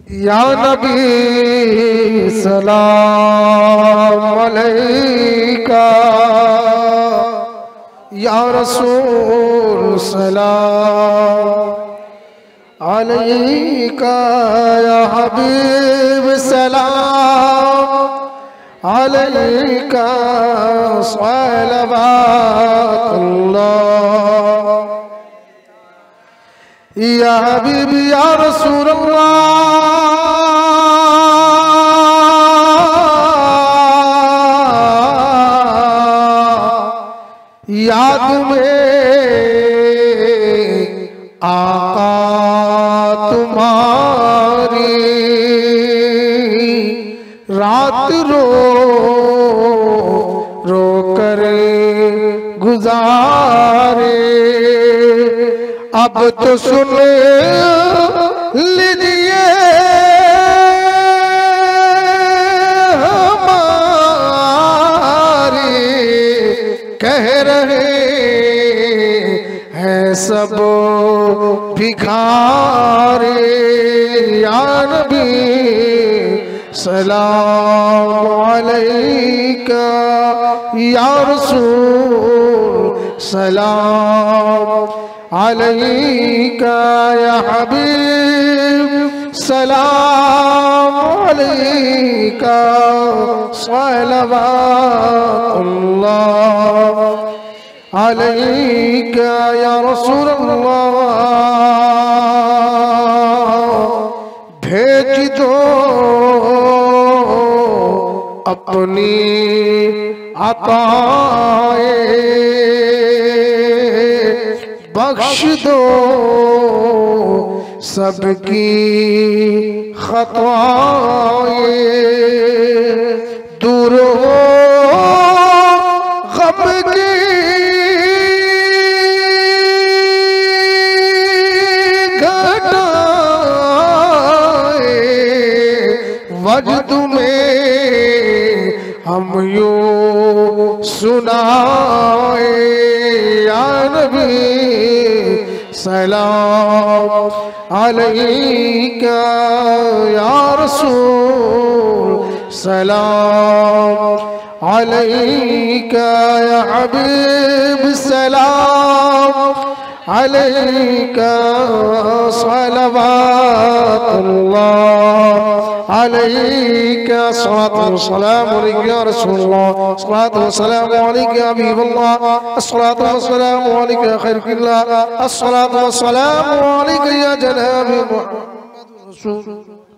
या नबी सलाम अलैका, या रसूल सलाम अलैका, या हबीब सलाम अलैका, सलवातुल्लाह। या हबीब या रसूल याद में आका तुम्हारी रात रो रो कर गुजारे। अब तो सुन लीजिए कह रहे हैं सब भिखारी। या नबी सलाम अलैका, या रसूल सलाम अलैका, या हबीब सलाम अलैका, सलवातुल्लाह अलैका, या रसूल अल्लाह। भेज दो अपनी अताए, बख्श दो सबकी खताएं, दूर हो गम की घटाएं, वजद में हम यूं सुनाए। या नबी सलाम अलैका, या रसूल सलाम अलैका, या हबीब सलाम अलैका, सलवातुल्लाह अलैका, सलातु वस्सलामु अलैका या रसूलल्लाह, सलातु वस्सलामु अलैका या हबीबल्लाह, अस्सलातु वस्सलामु अलैका या खैरुल्लाह, अस्सलातु वस्सलामु अलैका या जनाब मुहम्मद रसूल।